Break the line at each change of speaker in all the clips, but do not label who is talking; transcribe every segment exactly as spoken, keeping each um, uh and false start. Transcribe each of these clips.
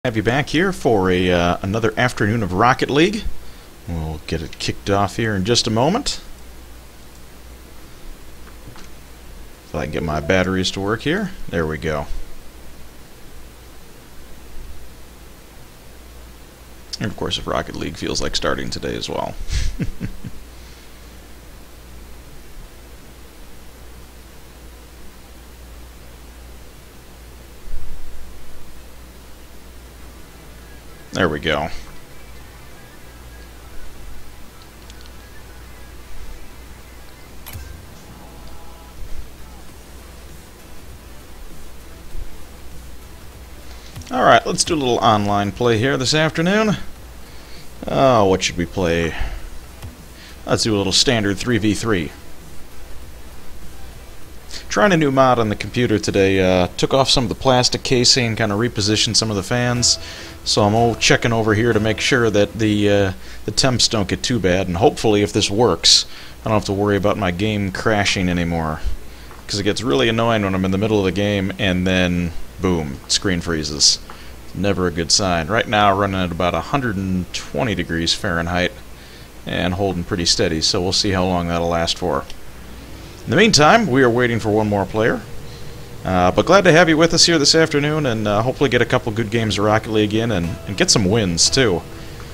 Have you back here for a uh, another afternoon of Rocket League. We'll get it kicked off here in just a moment. If I can get my batteries to work here. There we go. And of course, if Rocket League feels like starting today as well. There we go. Alright, let's do a little online play here this afternoon. Oh, what should we play? Let's do a little standard three v three. Trying a new mod on the computer today. Uh, took off some of the plastic casing, kind of repositioned some of the fans. So I'm all checking over here to make sure that the uh, the temps don't get too bad. And hopefully, if this works, I don't have to worry about my game crashing anymore. Because it gets really annoying when I'm in the middle of the game and then, boom, screen freezes. Never a good sign. Right now, running at about one hundred twenty degrees Fahrenheit and holding pretty steady. So we'll see how long that'll last for. In the meantime, we are waiting for one more player. Uh, but glad to have you with us here this afternoon, and uh, hopefully get a couple good games of Rocket League in, and, and get some wins, too.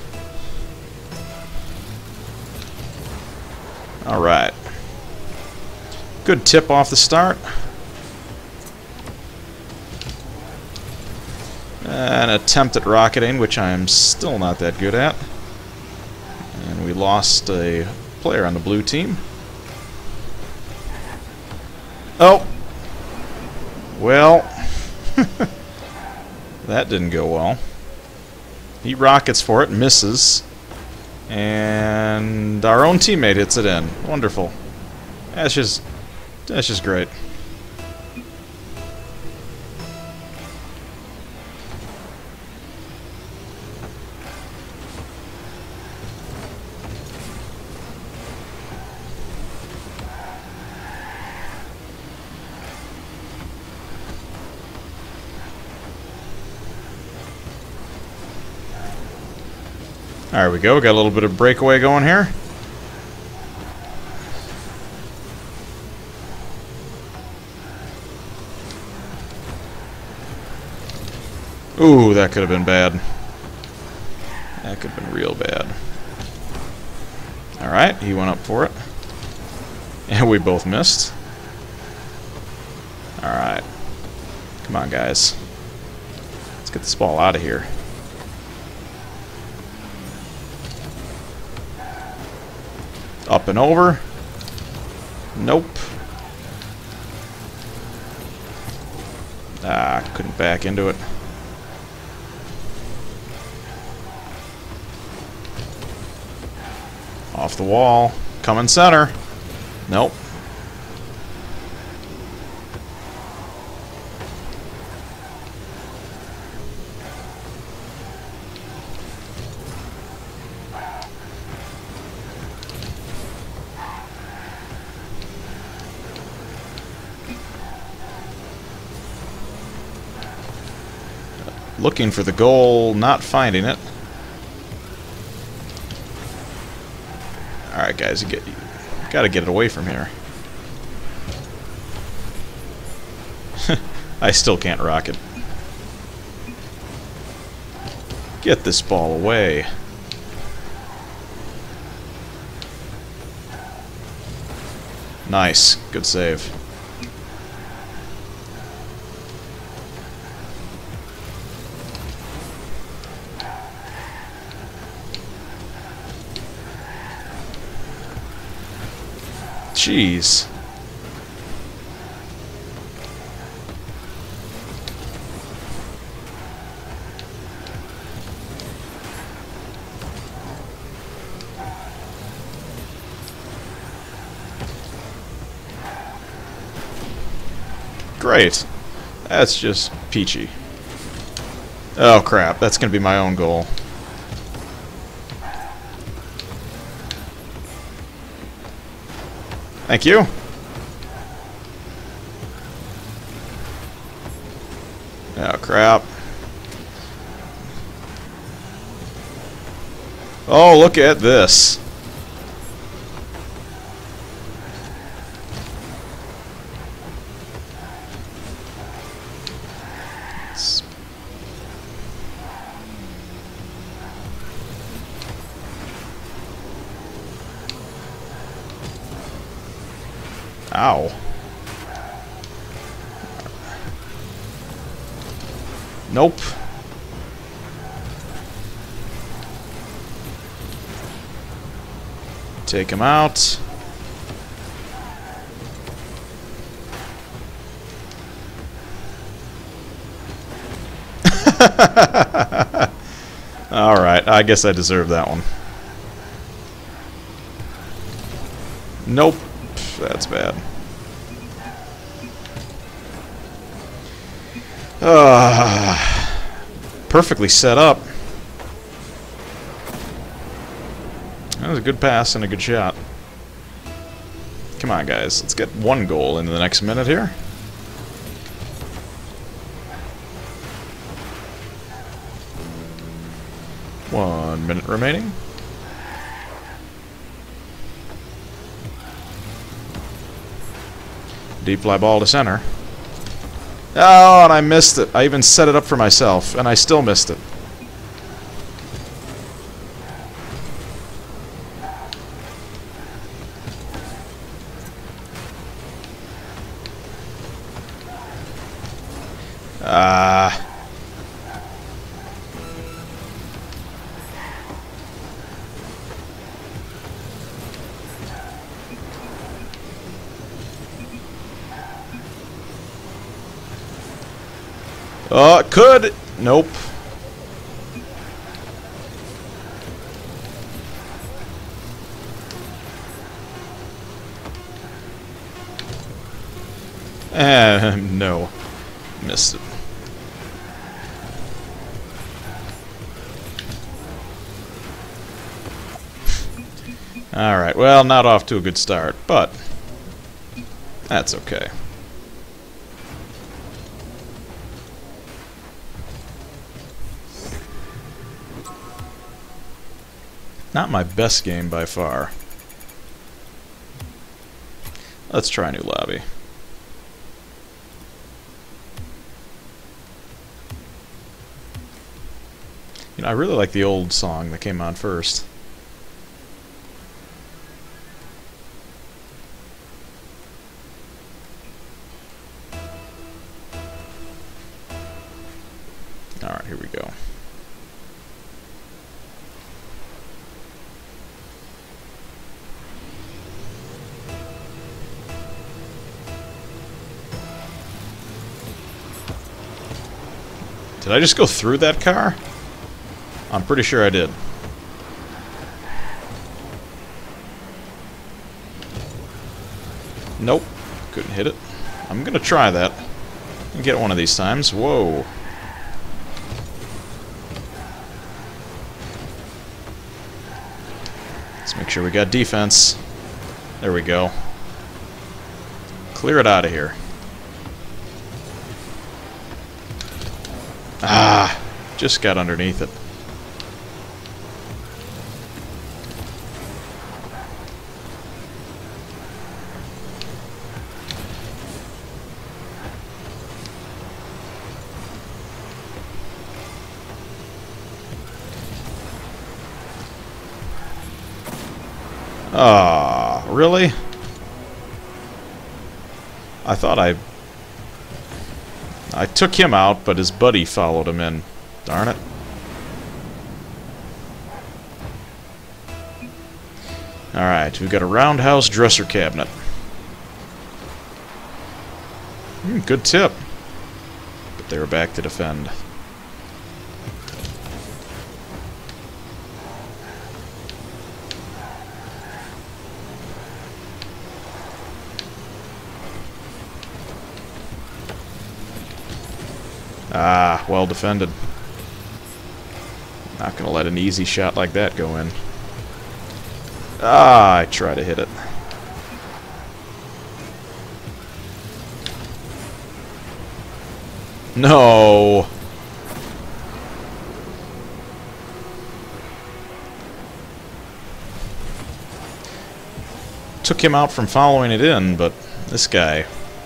Alright. Good tip off the start. An attempt at rocketing, which I'm still not that good at. And we lost a player on the blue team. Oh! Well, that didn't go well. He rockets for it, misses, and our own teammate hits it in. Wonderful. That's just, that's just great. There we go, got a little bit of breakaway going here. Ooh, that could have been bad. That could have been real bad. Alright, he went up for it. And we both missed. Alright. Come on, guys. Let's get this ball out of here. Up and over. Nope. Ah, couldn't back into it. Off the wall. Coming center. Nope. Looking for the goal, not finding it. Alright, guys, you, get, you gotta get it away from here. I still can't rock it. Get this ball away. Nice. Good save. Jeez. Great. That's just peachy. Oh crap, that's gonna be my own goal. Thank you. Oh, crap. Oh, look at this. It's... Ow. Nope. Take him out. Alright, I guess I deserve that one. Nope. That's bad. Uh, perfectly set up. That was a good pass and a good shot. Come on, guys. Let's get one goal into the next minute here. One minute remaining. Deep fly ball to center. Oh, and I missed it. I even set it up for myself, and I still missed it. Ah. Oh, it could. Nope. Eh, no. Missed it. Alright, well, not off to a good start, but that's okay. Not my best game by far. Let's try a new lobby. You know, I really like the old song that came on first. Alright, here we go. Did I just go through that car? I'm pretty sure I did. Nope. Couldn't hit it. I'm gonna try that. And get it one of these times. Whoa. Let's make sure we got defense. There we go. Clear it out of here. Ah, just got underneath it. Ah, really? I thought I... I took him out, but his buddy followed him in. Darn it. Alright, we've got a roundhouse dresser cabinet. Mm, good tip. But they were back to defend. Ah, well defended. Not gonna let an easy shot like that go in. Ah, I try to hit it. No. took him out from following it in, but this guy...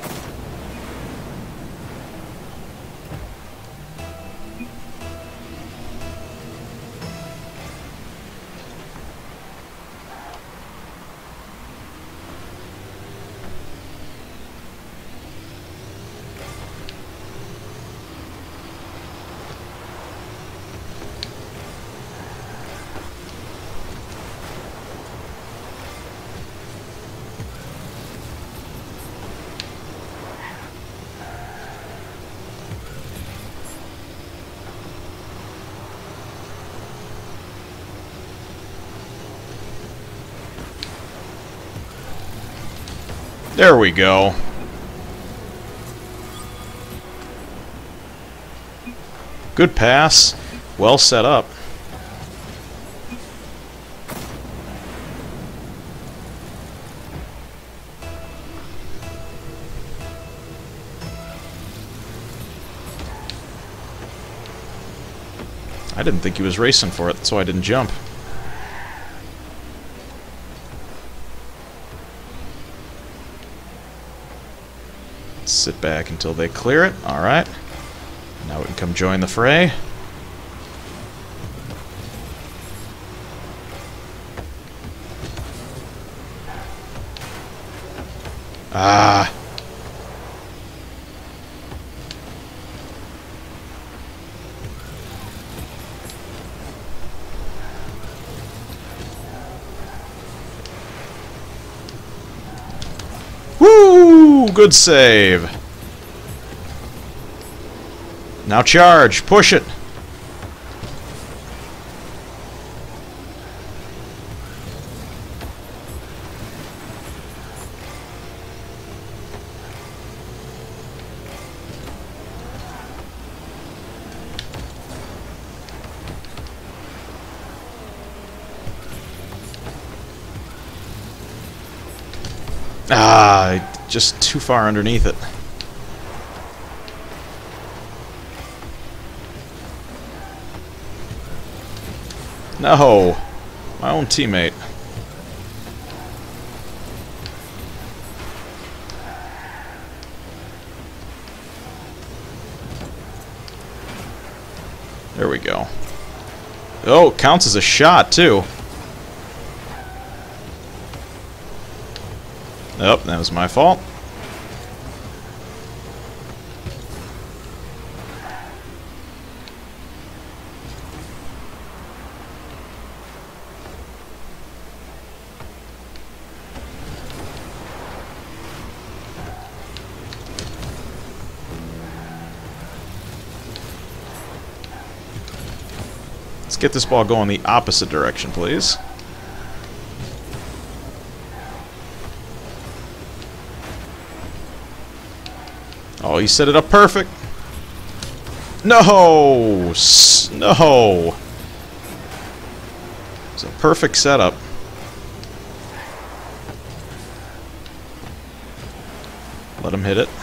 There we go. Good pass. Well set up. I didn't think he was racing for it, so I didn't jump. Sit back until they clear it. Alright. Now we can come join the fray. Ah. Woo! Good save. Now charge. Push it. Ah, just too far underneath it. No, my own teammate. There we go. Oh, it counts as a shot too. Oh, that was my fault. Let's get this ball going the opposite direction, please. Oh, he set it up perfect. No! S no! It's a perfect setup. Let him hit it.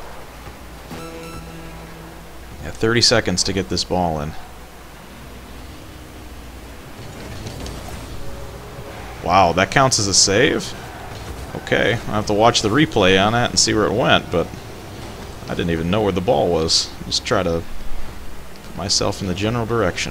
Yeah, thirty seconds to get this ball in. Wow, that counts as a save? Okay, I'll have to watch the replay on that and see where it went, but I didn't even know where the ball was. Just try to put myself in the general direction.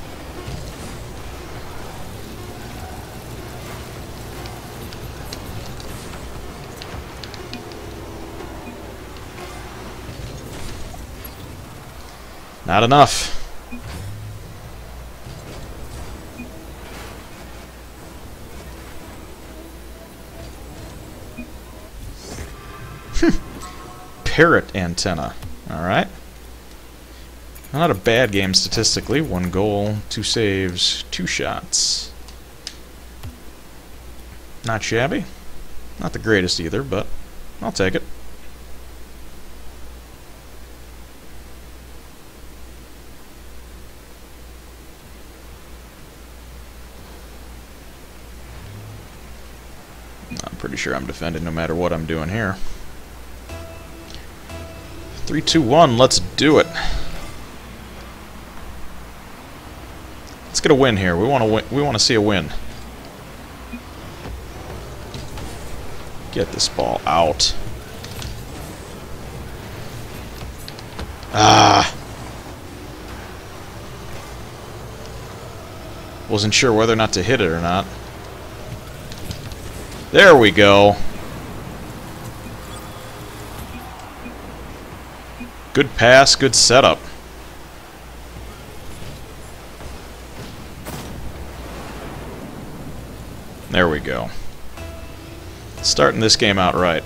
Not enough. Parrot antenna. Alright. Not a bad game statistically. One goal, two saves, two shots. Not shabby. Not the greatest either, but I'll take it. I'm pretty sure I'm defending no matter what I'm doing here. Three, two, one, let's do it. Let's get a win here. We want to win. We want to see a win. Get this ball out. Ah! Wasn't sure whether or not to hit it or not. There we go. Good pass, good setup. There we go. Starting this game out right.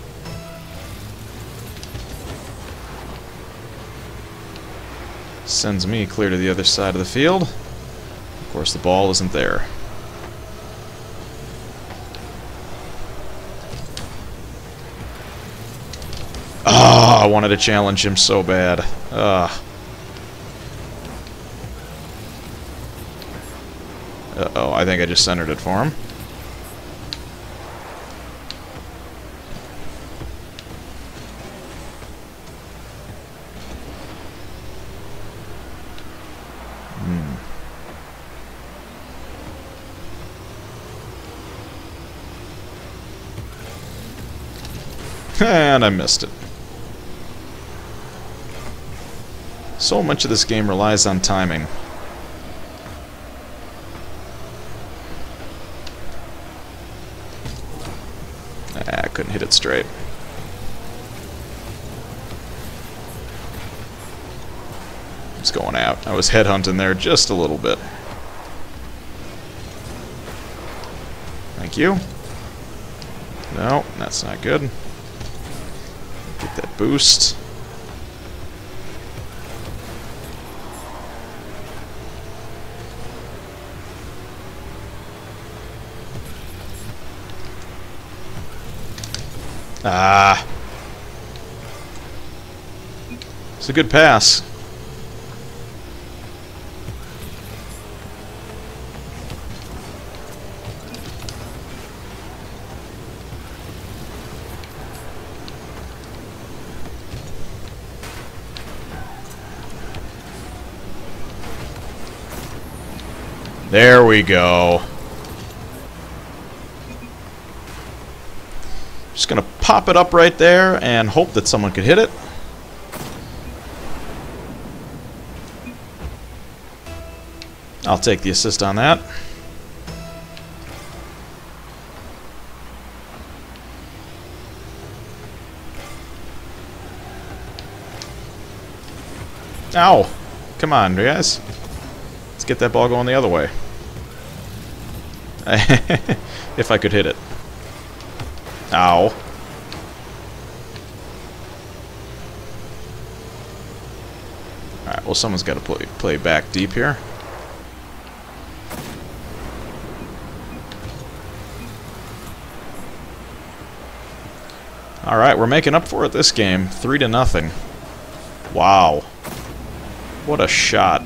Sends me clear to the other side of the field. Of course, the ball isn't there. Ah, oh, I wanted to challenge him so bad. Ah. Uh-oh, I think I just centered it for him. Hmm. And I missed it. So much of this game relies on timing. Ah, I couldn't hit it straight. It's going out. I was headhunting there just a little bit. Thank you. No, that's not good. Get that boost. Ah. It's a good pass. There we go. Just gonna pop it up right there and hope that someone could hit it. I'll take the assist on that. Ow! Come on, guys. Let's get that ball going the other way. If I could hit it. Ow. Alright, well, someone's got to play, play back deep here. Alright, we're making up for it this game. Three to nothing. Wow. What a shot.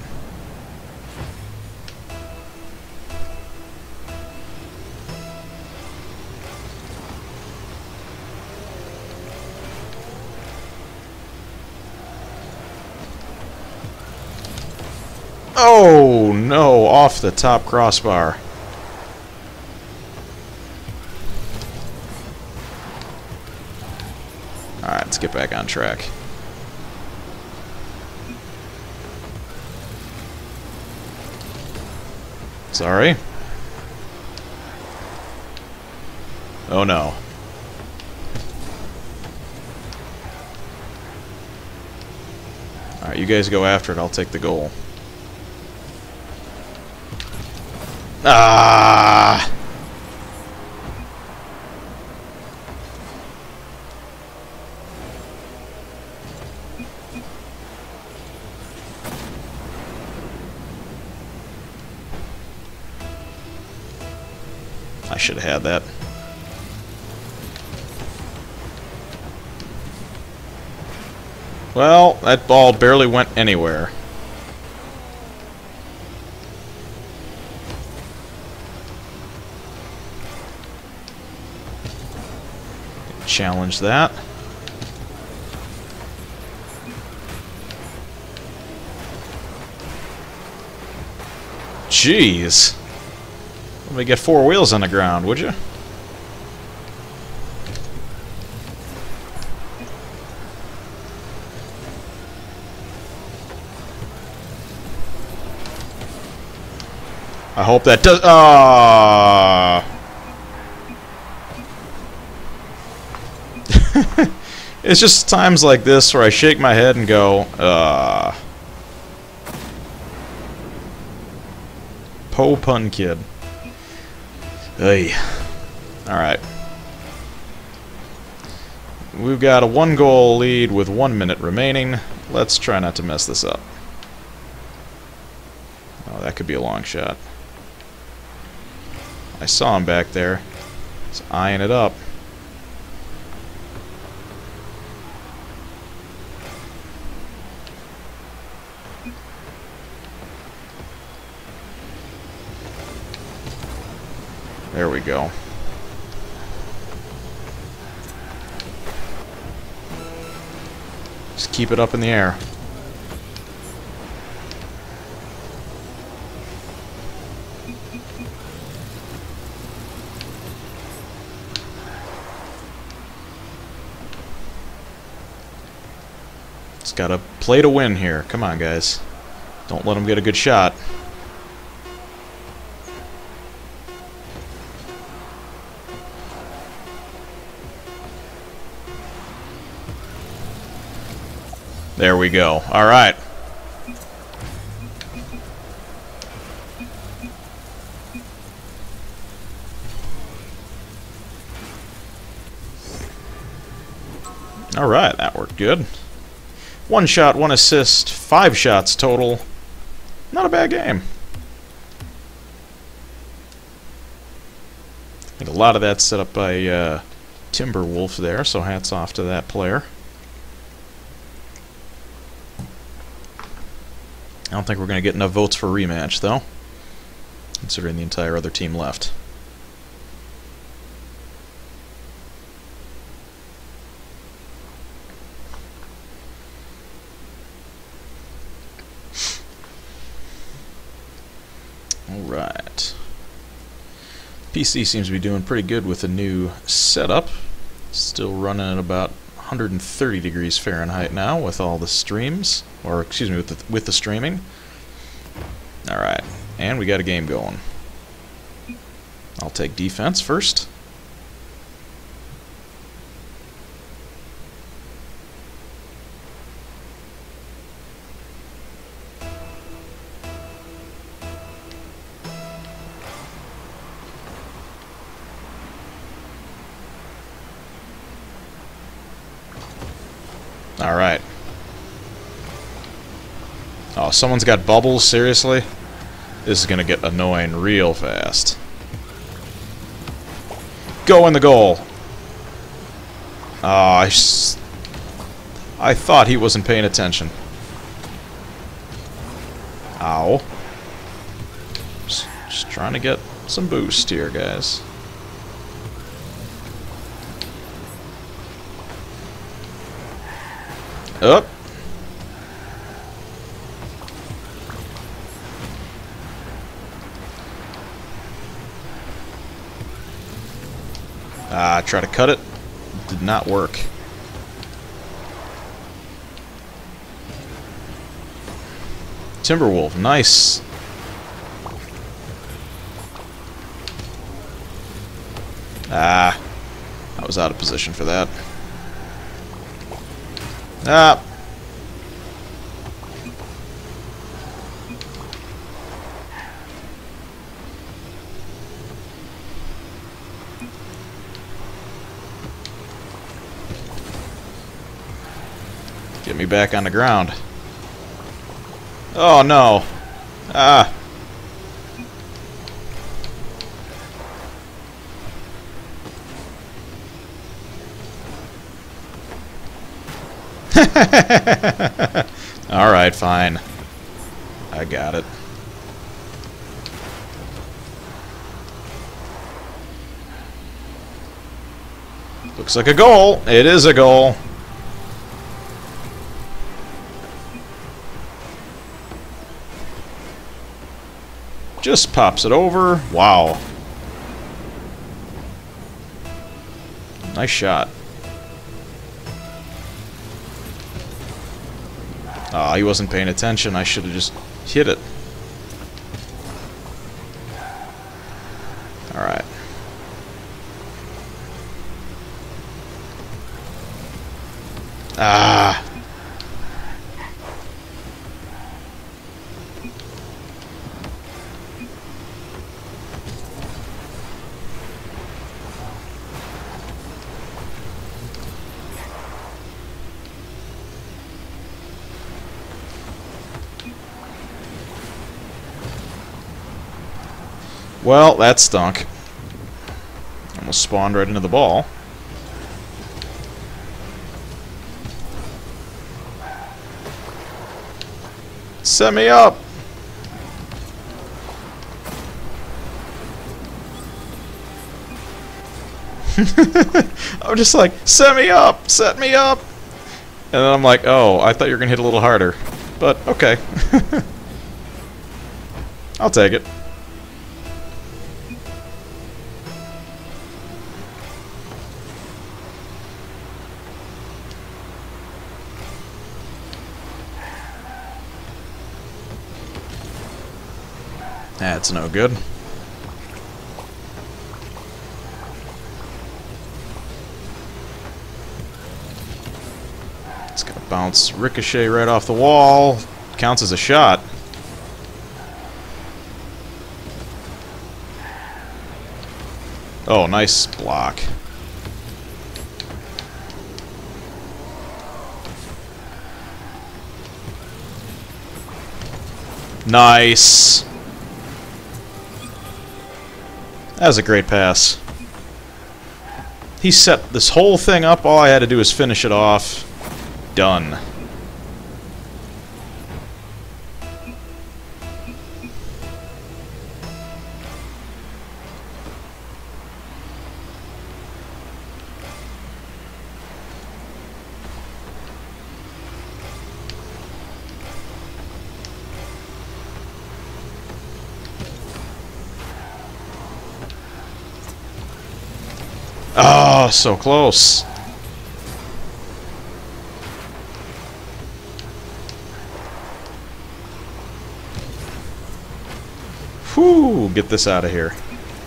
Oh, no, off the top crossbar. Alright, let's get back on track. Sorry. Oh, no. Alright, you guys go after it, I'll take the goal. Ah! I should have had that. Well, that ball barely went anywhere. Challenge that. Jeez. Let me get four wheels on the ground, would you? I hope that does. Ah. It's just times like this where I shake my head and go, ah. Po pun kid. Hey. Alright. We've got a one goal lead with one minute remaining. Let's try not to mess this up. Oh, that could be a long shot. I saw him back there. He's eyeing it up. There we go. Just keep it up in the air. Just gotta play to win here. Come on, guys. Don't let them get a good shot. There we go. All right. All right, that worked good. One shot, one assist, five shots total. Not a bad game. I think a lot of that's set up by uh, Timberwolf there, so hats off to that player. I don't think we're going to get enough votes for a rematch, though, considering the entire other team left. Alright. P C seems to be doing pretty good with the new setup. Still running at about one hundred thirty degrees Fahrenheit now with all the streams, or excuse me, with the, with the streaming. Alright, and we got a game going. I'll take defense first. Alright. Oh, someone's got bubbles? Seriously? This is gonna get annoying real fast. Go in the goal! Oh, I, s I thought he wasn't paying attention. Ow. Just, just trying to get some boost here, guys. Up. Ah, try to cut it. Did not work. Timberwolf, nice. Ah, I was out of position for that. Ah. Get me back on the ground. Oh no. Ah. Alright, fine. I got it. Looks like a goal. It is a goal. Just pops it over. Wow. Nice shot. Ah, oh, he wasn't paying attention. I should have just hit it. Ah. Well, that stunk. Almost spawned right into the ball. Set me up! I'm just like, set me up! Set me up! And then I'm like, oh, I thought you were going to hit a little harder. But, okay. I'll take it. That's no good. It's gonna bounce ricochet right off the wall. Counts as a shot. Oh, nice block. Nice. That was a great pass. He set this whole thing up. All I had to do was finish it off. Done. Oh, so close. Whew, get this out of here.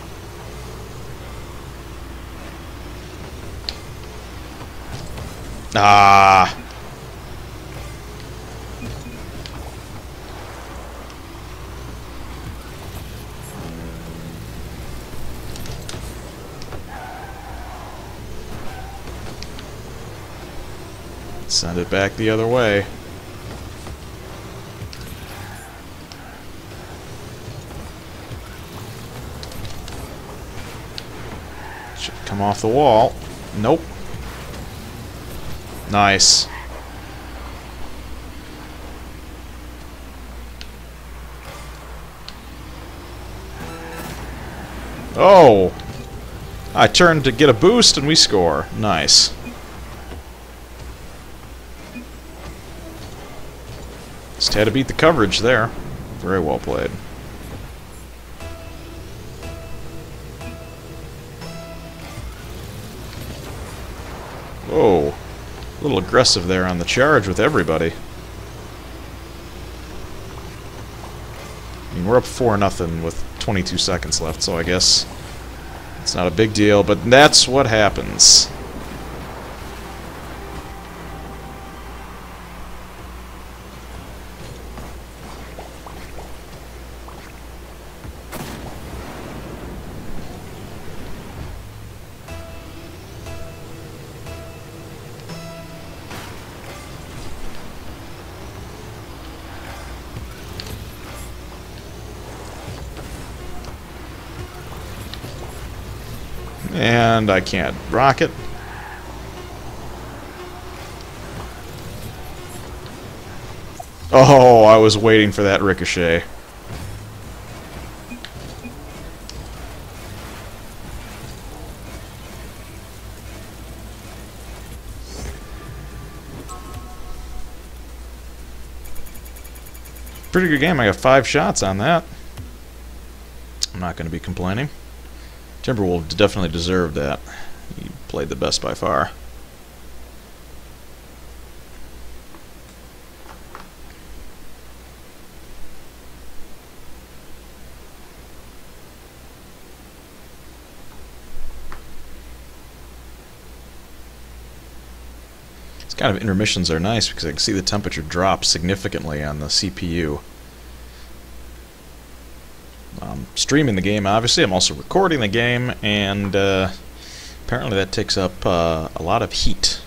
Ah. Send it back the other way. Should come off the wall. Nope. Nice. Oh! I turned to get a boost and we score. Nice. Just had to beat the coverage there. Very well played. Whoa. A little aggressive there on the charge with everybody. I mean, we're up four nothing with twenty-two seconds left, so I guess it's not a big deal, but that's what happens. And I can't rocket. Oh, I was waiting for that ricochet. Pretty good game. I got five shots on that. I'm not going to be complaining. Timberwolves definitely deserved that. He played the best by far. kind of intermissions are nice because I can see the temperature drop significantly on the C P U. I'm streaming the game, obviously. I'm also recording the game, and uh, apparently that takes up uh, a lot of heat.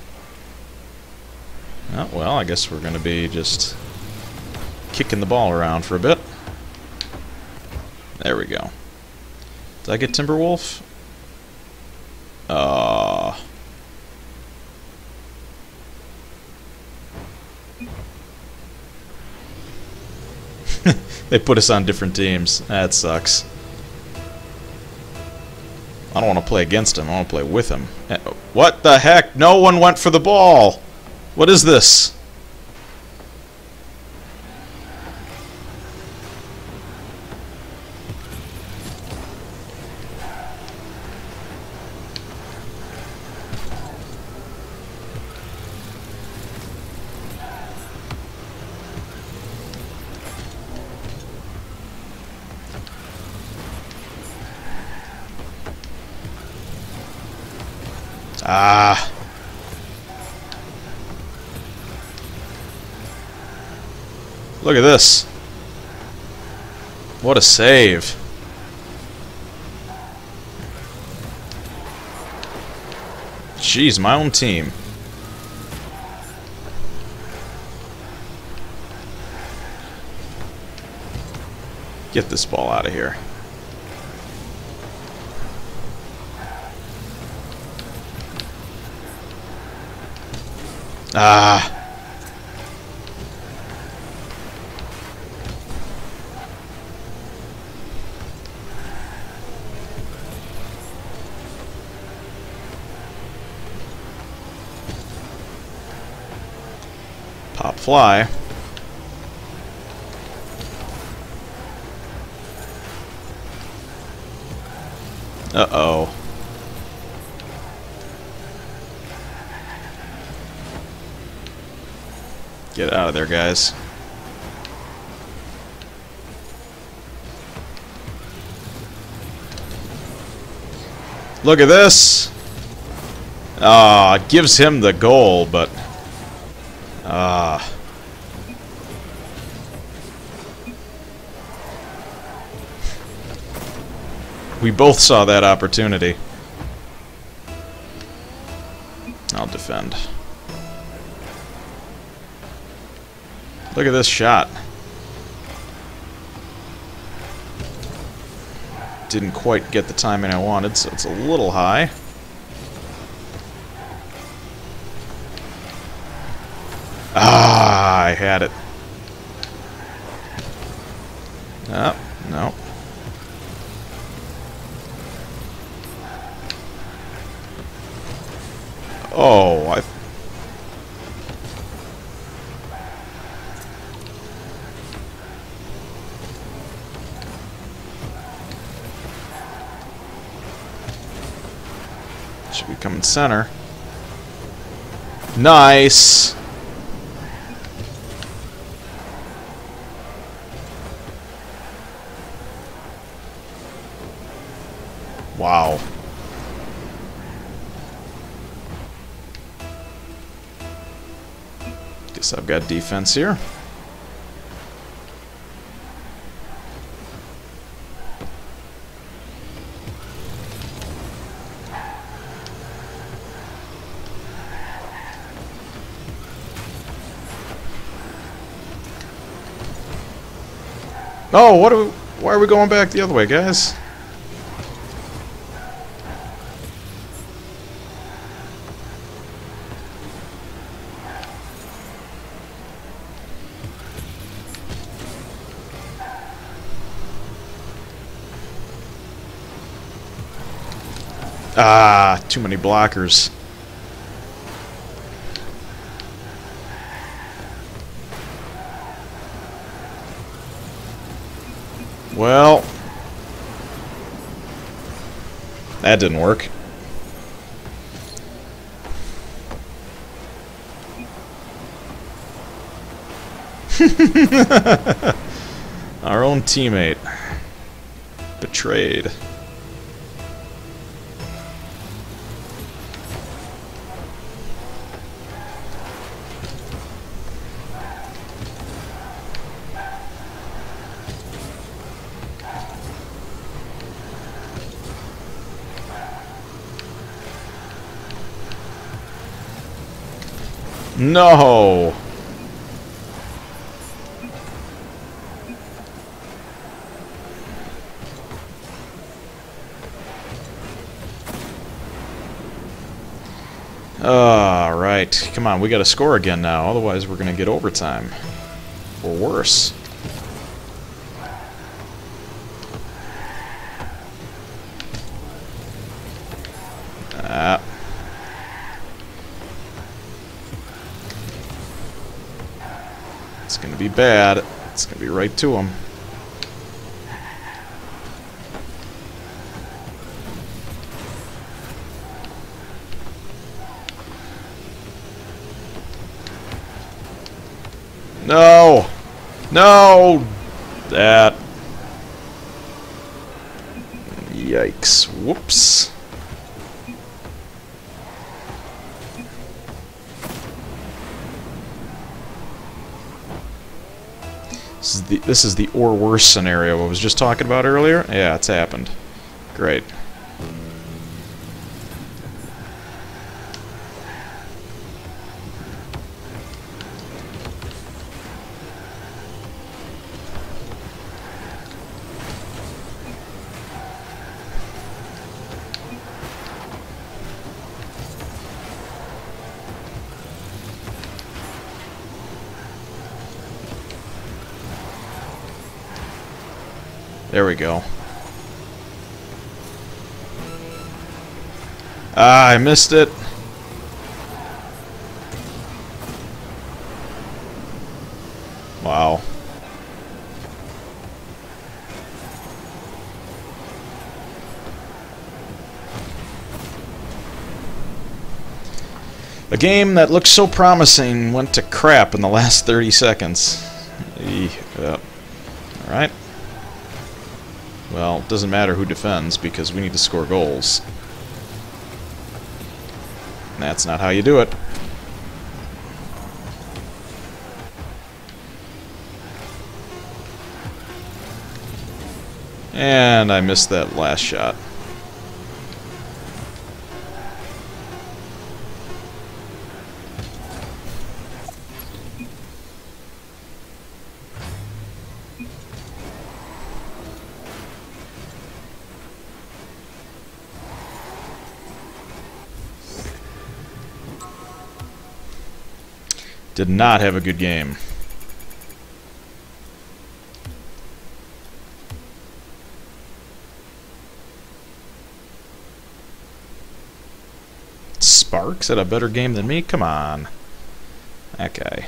Oh, well, I guess we're going to be just kicking the ball around for a bit. There we go. Did I get Timberwolf? Uh... They put us on different teams. That sucks. I don't want to play against him. I want to play with him. What the heck? No one went for the ball! What is this? Ah. Look at this. What a save. Jeez, my own team. Get this ball out of here. Ah. Pop fly. Uh-oh. Get out of there, guys. Look at this! Ah, uh, gives him the goal, but... Ah... Uh, we both saw that opportunity. I'll defend. Look at this shot. Didn't quite get the timing I wanted, so it's a little high. Ah, I had it. Ah, no. Oh, I... Should be coming center. Nice! Wow. Guess I've got defense here. Oh, what are we, why are we going back the other way, guys? Ah, too many blockers. Well, that didn't work. Our own teammate betrayed. No! Alright, come on, we gotta score again now, otherwise we're gonna get overtime. Or worse. Ah. It's gonna be bad. It's gonna be right to him. No! No! That. Yikes. Whoops. This is the, this is the or worse scenario I was just talking about earlier. Yeah, it's happened. Great. There we go. Ah, I missed it. Wow. A game that looked so promising went to crap in the last thirty seconds. Yep. Alright. Well, it doesn't matter who defends because we need to score goals. And that's not how you do it. And I missed that last shot. Did not have a good game. Sparks had a better game than me? Come on. That guy.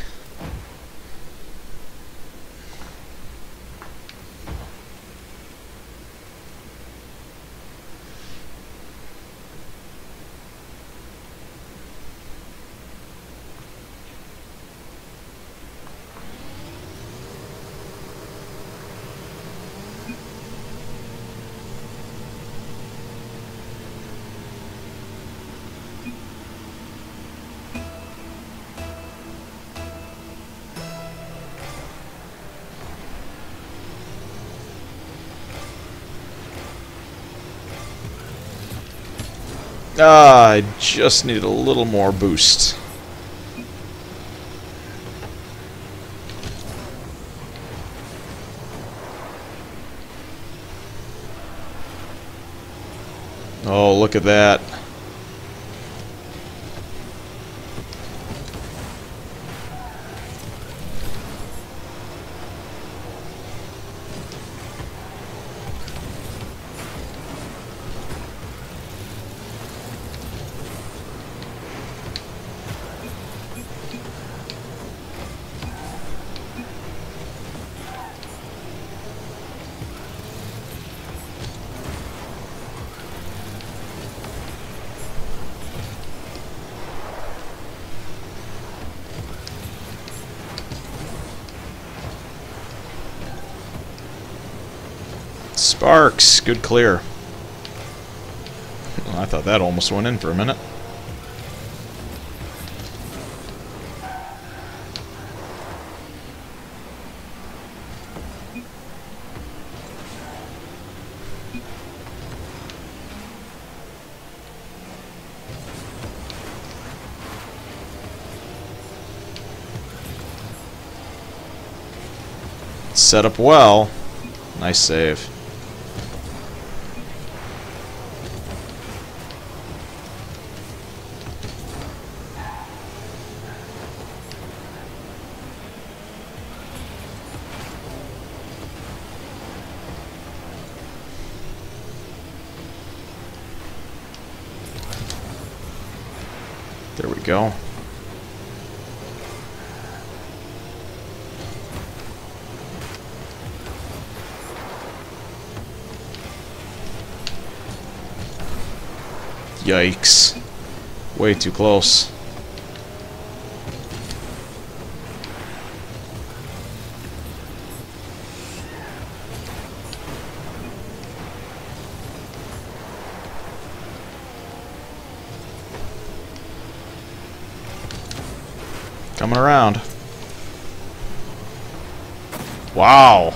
Ah, I just need a little more boost. Oh, look at that. Sparks, good clear. Well, I thought that almost went in for a minute. set up well. Nice save. There we go. Yikes. Way too close. Coming around. Wow.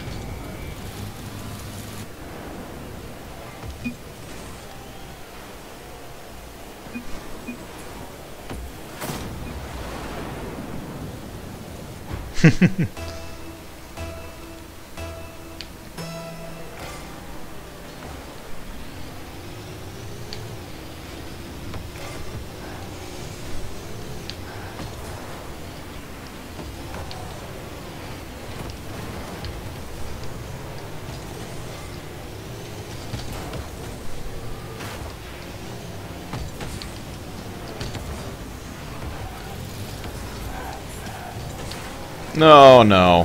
No, no.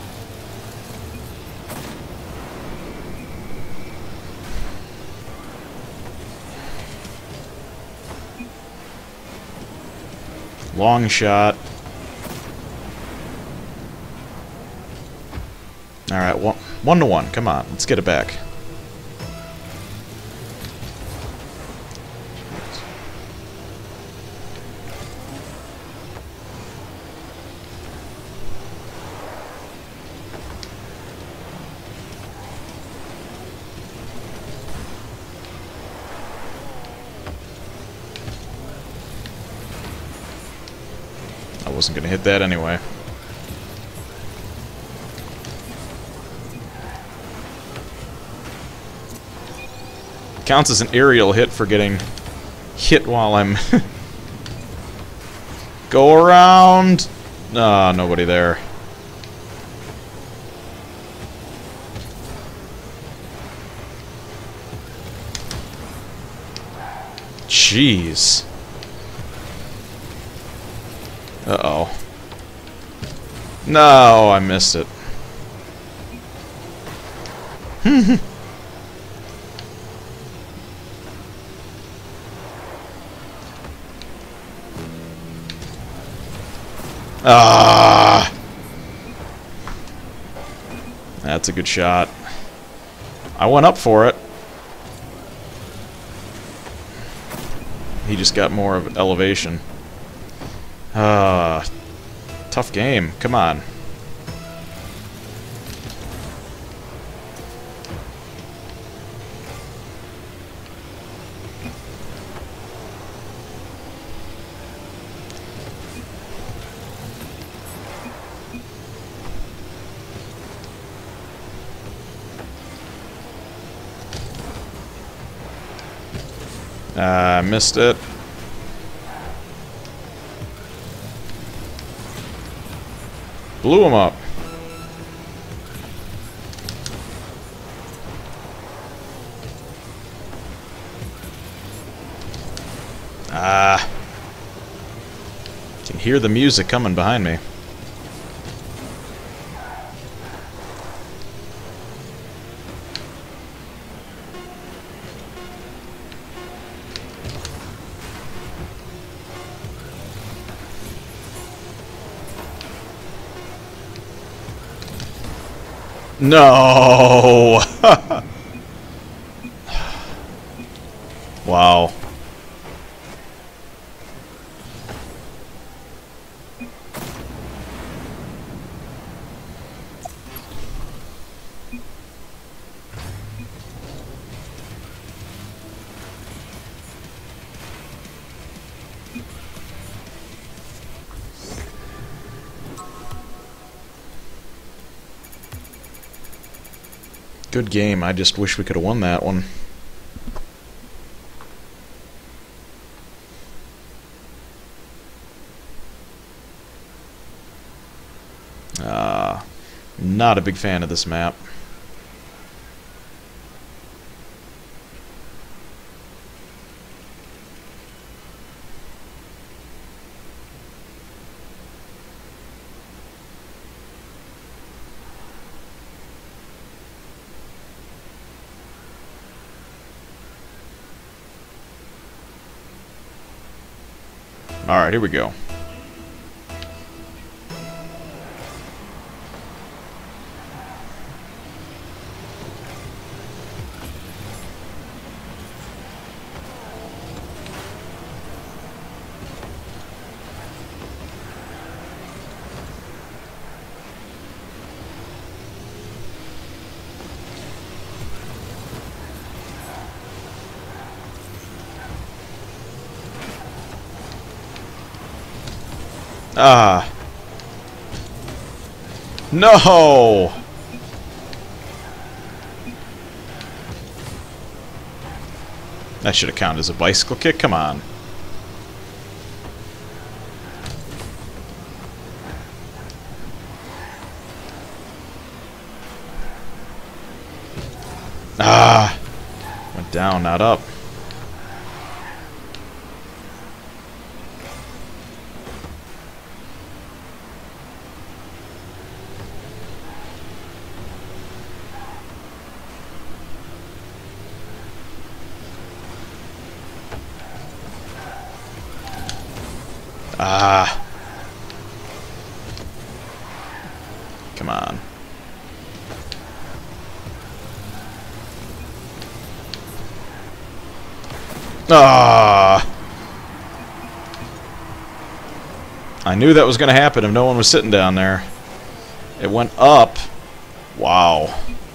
Long shot. Alright, one, one to one. Come on, let's get it back. I wasn't gonna hit that anyway. Counts as an aerial hit for getting hit while I'm... Go around! Ah, nobody there. Jeez. Uh-oh. No, I missed it. Ah! That's a good shot. I went up for it. He just got more of elevation. Ah, uh, tough game. Come on. Ah, uh, missed it. Blew him up. Ah. Can hear the music coming behind me. No! Wow. Good game. I just wish we could have won that one. Uh, not a big fan of this map. Alright, here we go. Ah. No! That should have counted as a bicycle kick. Come on. Ah. Went down, not up. Ah. Come on. Ah. I knew that was going to happen if no one was sitting down there. It went up. Wow.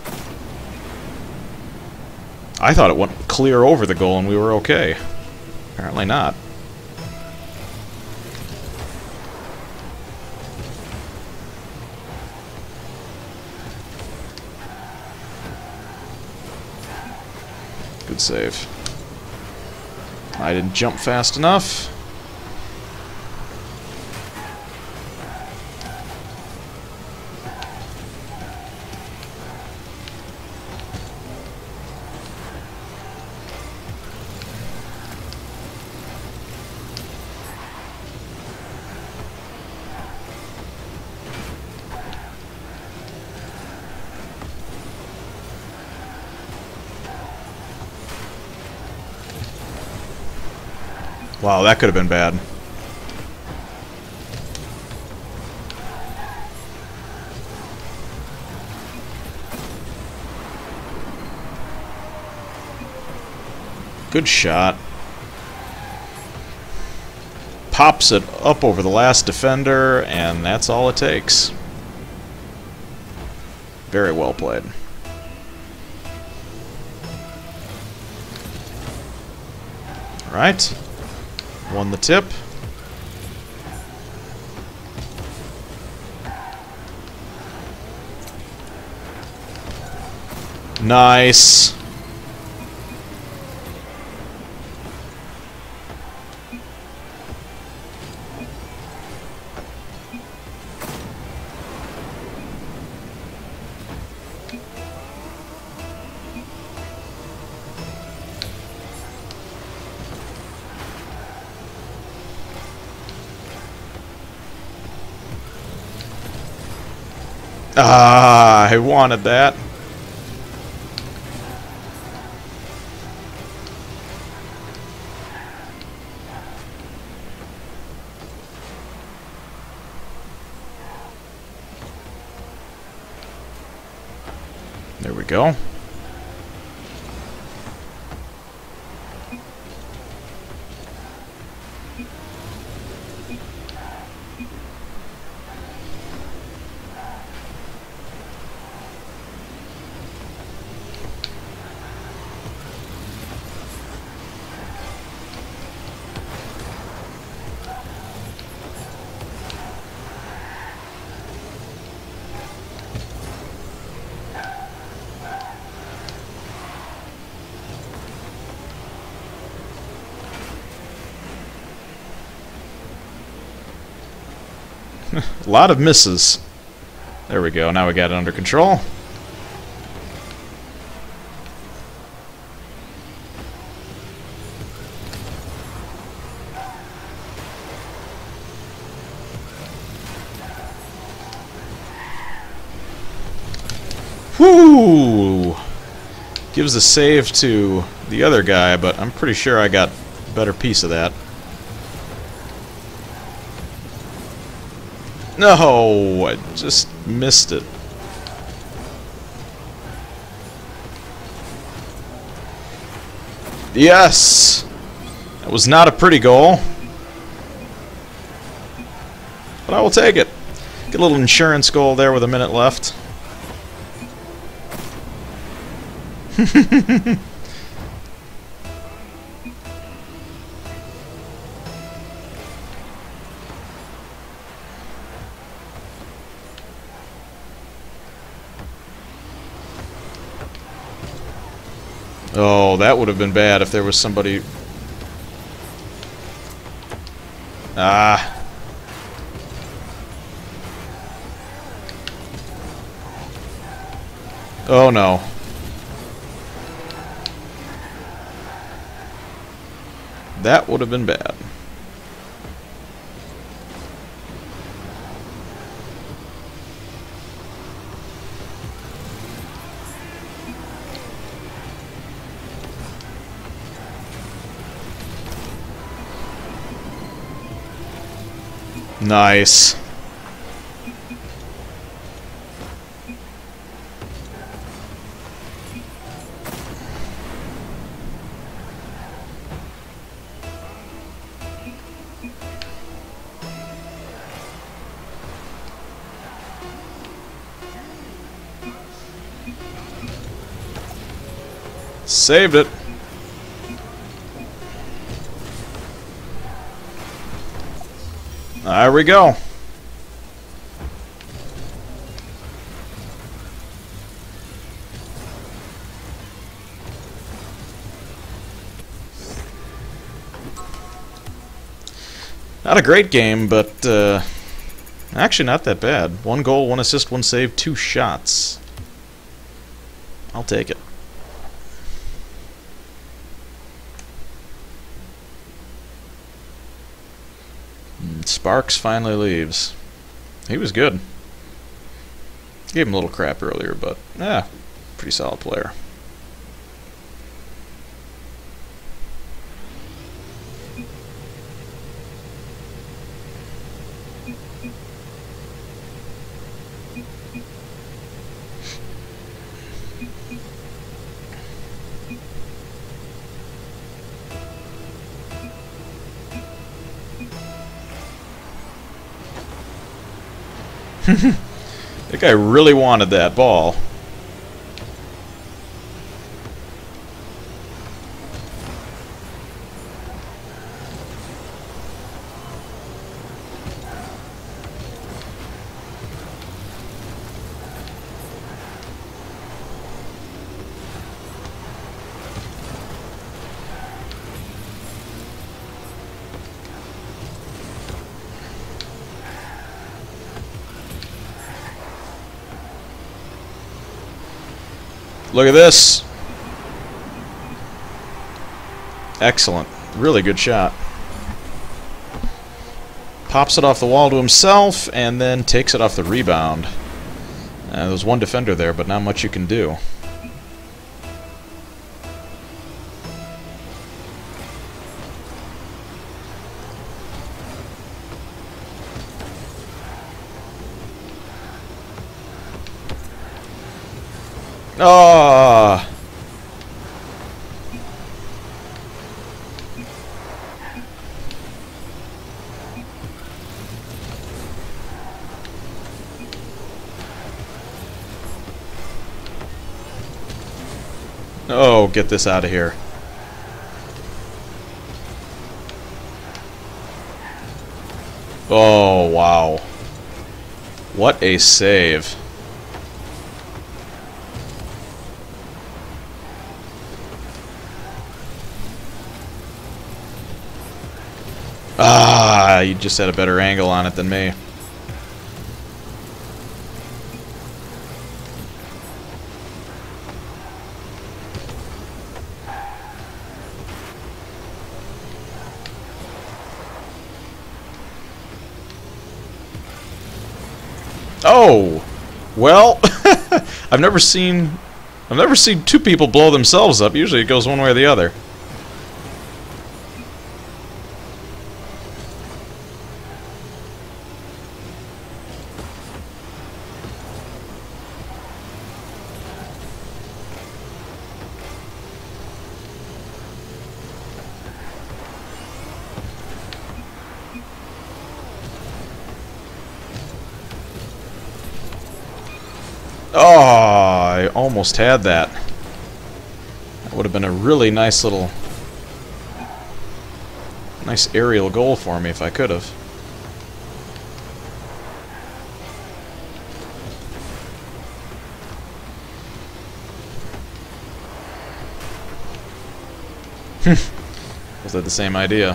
I thought it went clear over the goal and we were okay. Apparently not. Good save. I didn't jump fast enough. Wow, that could have been bad. Good shot. Pops it up over the last defender, and that's all it takes. Very well played. All right. Won the tip. Nice. Ah, I wanted that. There we go. A lot of misses. There we go. Now we got it under control. Whoo! Gives a save to the other guy, but I'm pretty sure I got a better piece of that. No! I just missed it. Yes! That was not a pretty goal. But I will take it. Get a little insurance goal there with a minute left. Oh, that would have been bad if there was somebody... Ah. Oh no. That would have been bad. Nice. Saved it. There we go. Not a great game, but uh, actually not that bad. One goal, one assist, one save, two shots. I'll take it. Sparks finally leaves. He was good. Gave him a little crap earlier, but yeah, pretty solid player. That guy really wanted that ball. Look at this. Excellent. Really good shot. Pops it off the wall to himself and then takes it off the rebound. Uh, there's one defender there, but not much you can do. Ah! Oh, get this out of here. Oh, wow. What a save. Ah, you just had a better angle on it than me. Oh! Well, I've never seen... I've never seen two people blow themselves up. Usually it goes one way or the other. Oh, I almost had that. That would have been a really nice little... nice aerial goal for me if I could have. Was that the same idea?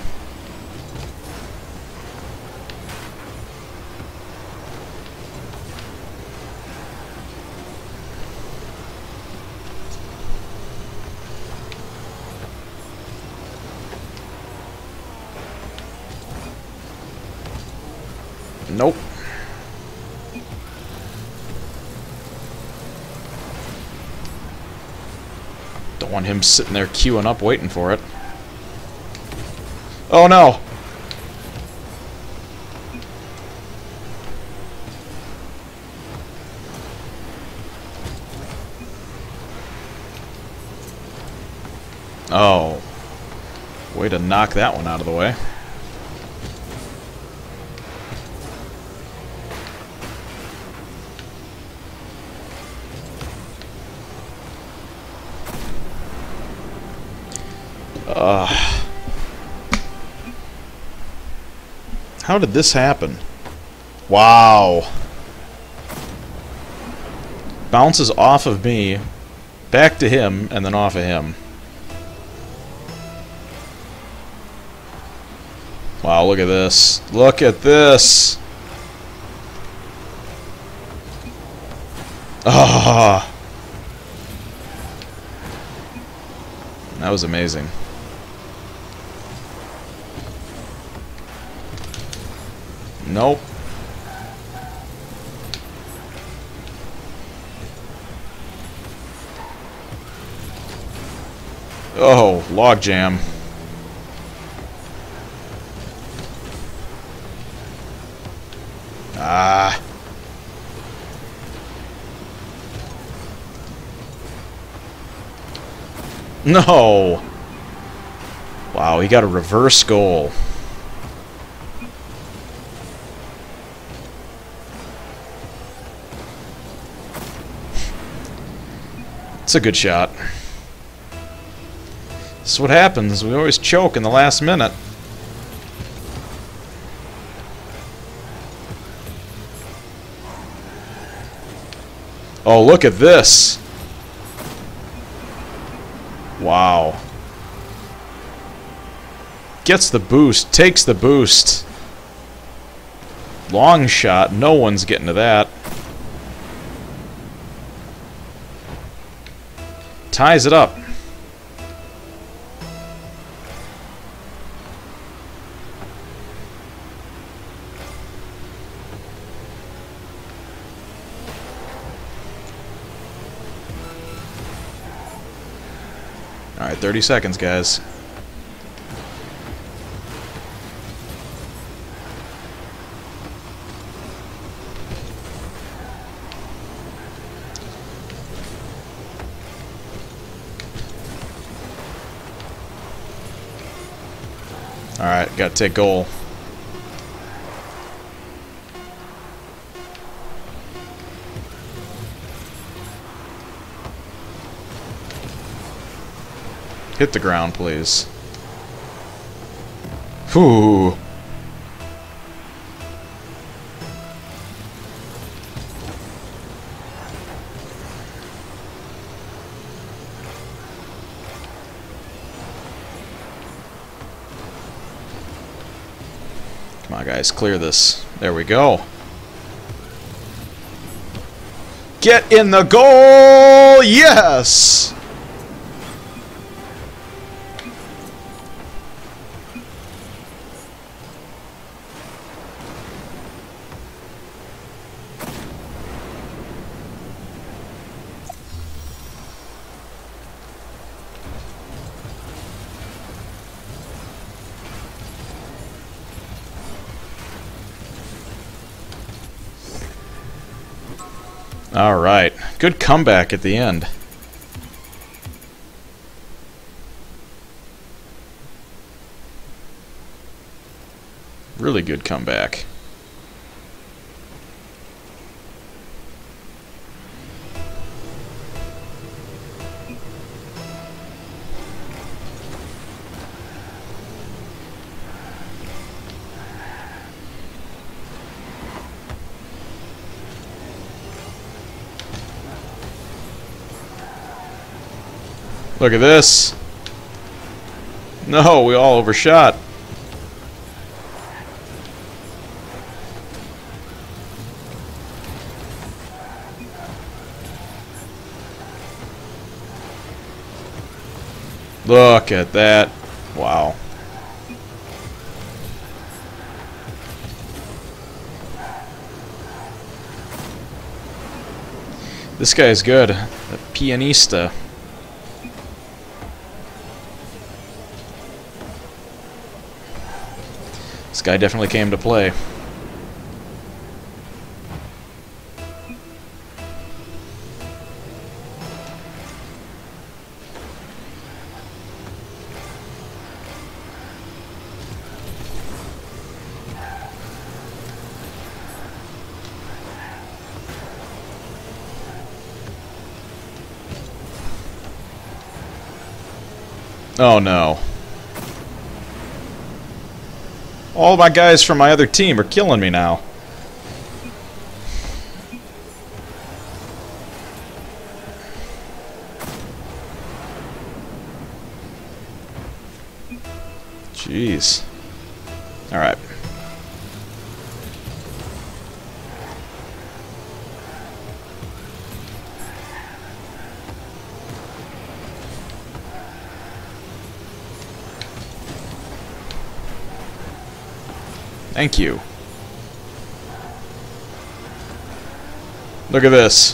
Nope. Don't want him sitting there queuing up waiting for it. Oh no! Oh. Way to knock that one out of the way. Uh, how did this happen? Wow. Bounces off of me, back to him, and then off of him. Wow, look at this. Look at this. Ah. That was amazing. Nope. Oh, logjam. Ah. No. Wow, he got a reverse goal. It's a good shot. This is what happens. We always choke in the last minute. Oh, look at this. Wow. Gets the boost, takes the boost. Long shot, no one's getting to that. Ties it up. Alright, thirty seconds, guys. Alright, gotta take goal. Hit the ground, please. Whew. Come on, guys, clear this. There we go. Get in the goal! Yes! Alright. Good comeback at the end. Really good comeback. Look at this. No, we all overshot. Look at that. Wow. This guy's good. A pianista. This guy definitely came to play. Oh no. All my guys from my other team are killing me now. Jeez. Alright. Thank you. Look at this.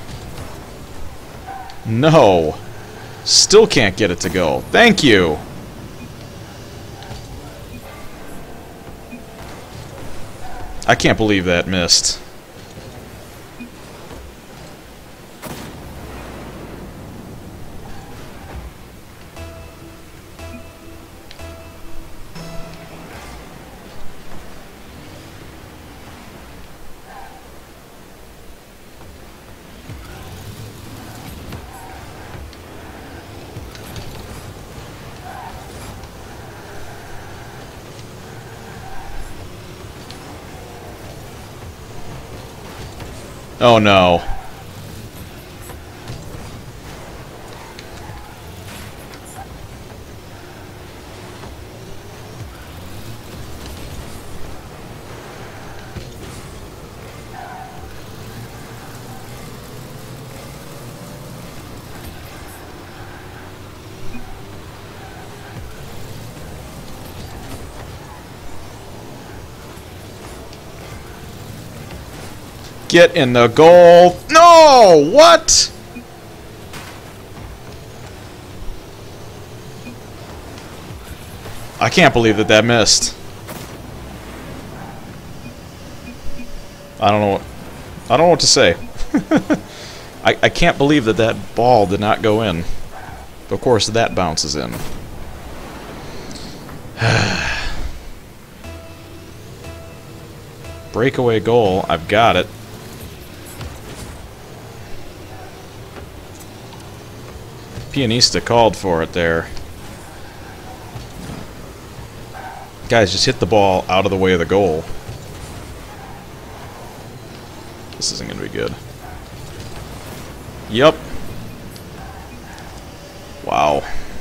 No. Still can't get it to go. Thank you. I can't believe that missed. Oh no. Get in the goal. No! What? I can't believe that that missed. I don't know what I don't know what to say. I, I can't believe that that ball did not go in. Of course, that bounces in. Breakaway goal. I've got it. Pianista called for it there. Guys, just hit the ball out of the way of the goal. This isn't going to be good. Yep. Wow.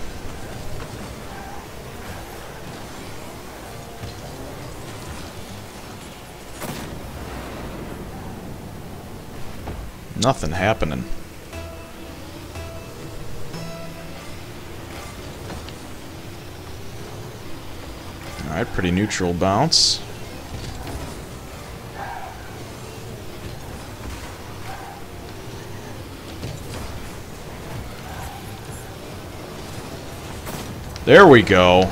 Nothing happening. Alright, pretty neutral bounce. There we go.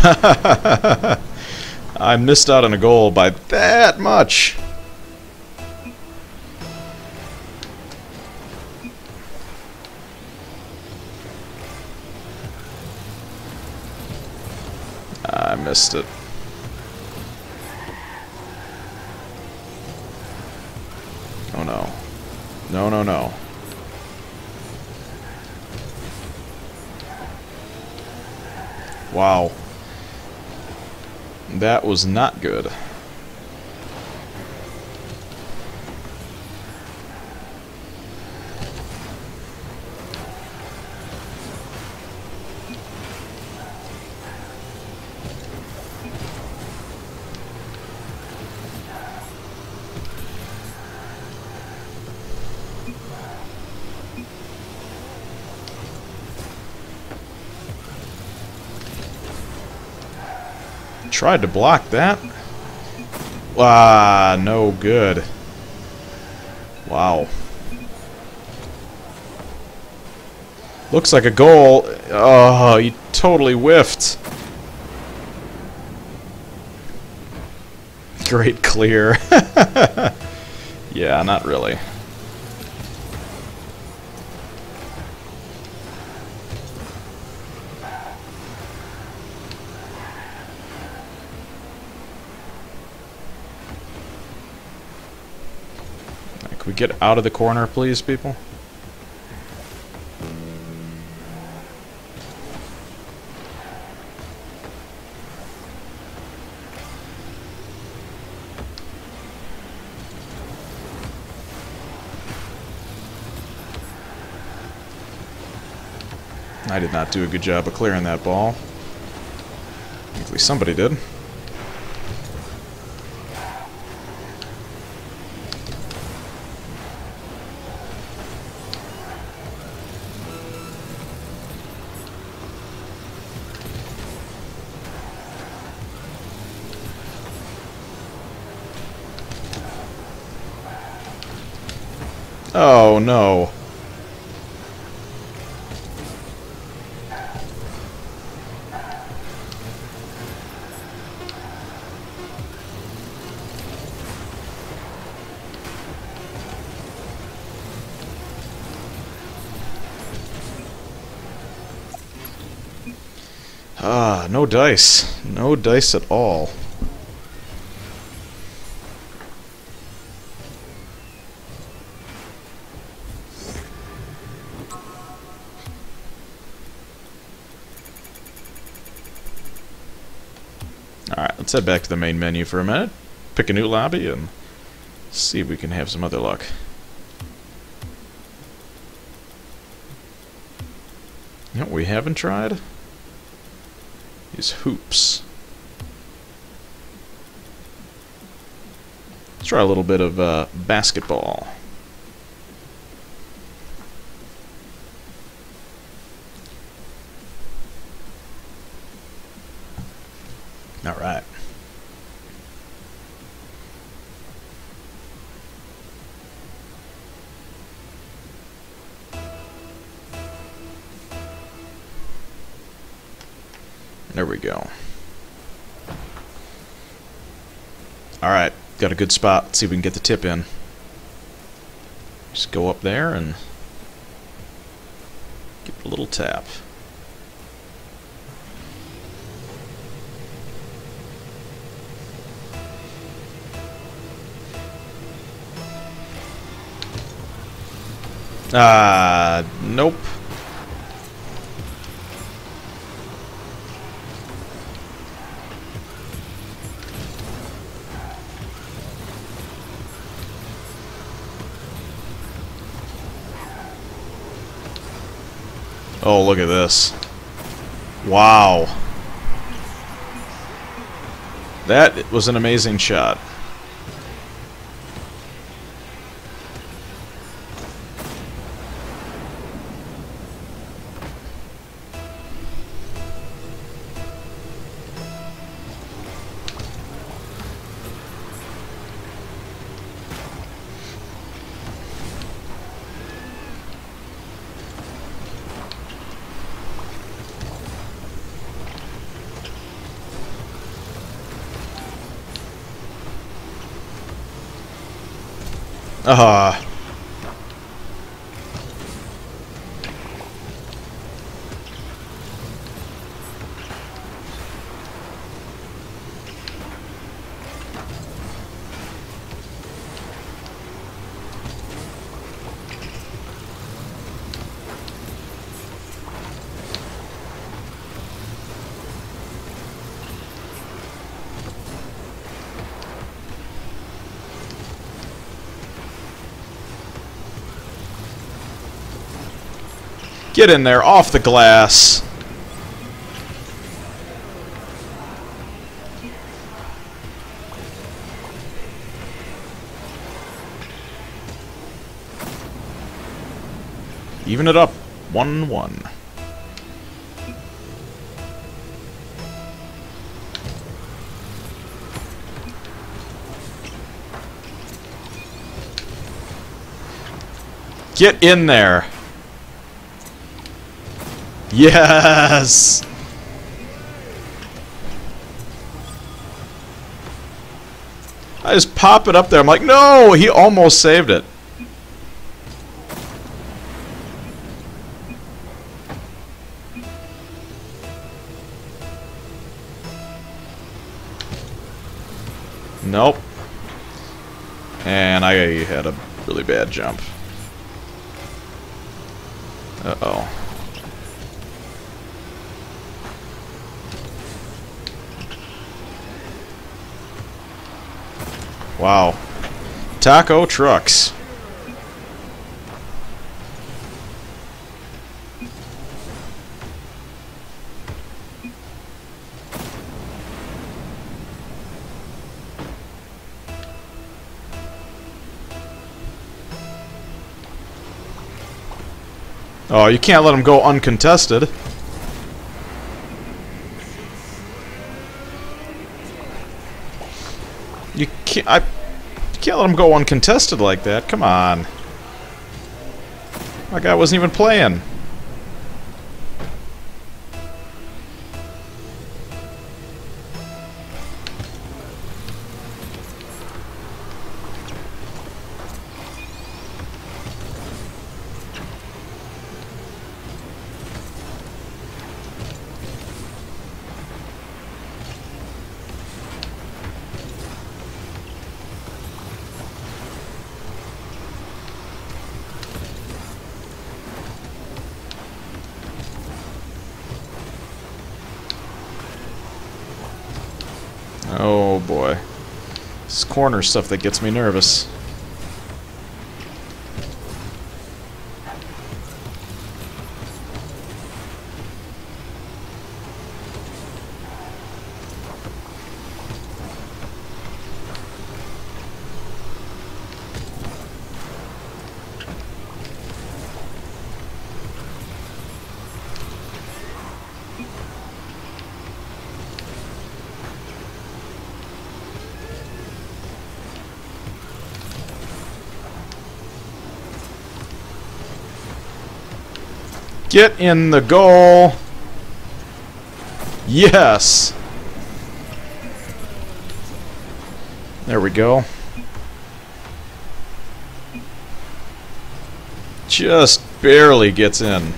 I missed out on a goal by that much. I missed it. Oh no. No, no, no. Wow. That was not good. Tried to block that. Ah, no good. Wow. Looks like a goal. Oh, he totally whiffed. Great clear. Yeah, not really. Can we get out of the corner, please, people? I did not do a good job of clearing that ball. At least somebody did. Oh, no. Ah, no dice. No dice at all. Alright, let's head back to the main menu for a minute, pick a new lobby, and see if we can have some other luck. You know what we haven't tried? Is hoops. Let's try a little bit of uh, basketball. All right. There we go. All right, got a good spot. Let's see if we can get the tip in. Just go up there and give it a little tap. Ah, uh, nope. Oh, look at this. Wow. That was an amazing shot. Ah. Get in there, off the glass. Even it up. one one. Get in there. Yes! I just pop it up there. I'm like, no! He almost saved it. Nope. And I had a really bad jump. Uh-oh. Wow. Taco trucks. Oh, you can't let them go uncontested. You can't. I you can't let him go uncontested like that. Come on. My guy wasn't even playing. Oh boy. This corner stuff that gets me nervous. Get in the goal. Yes. There we go. Just barely gets in.